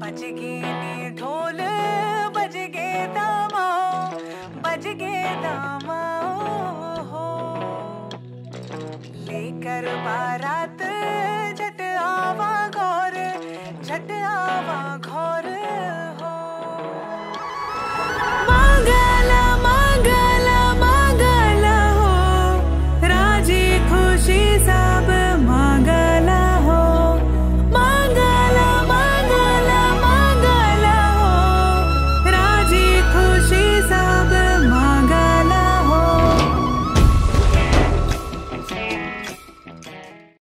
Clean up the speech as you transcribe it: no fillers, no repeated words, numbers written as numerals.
बज गे नी ढोल बज गे दामा बज गे दामा हो लेकर बारात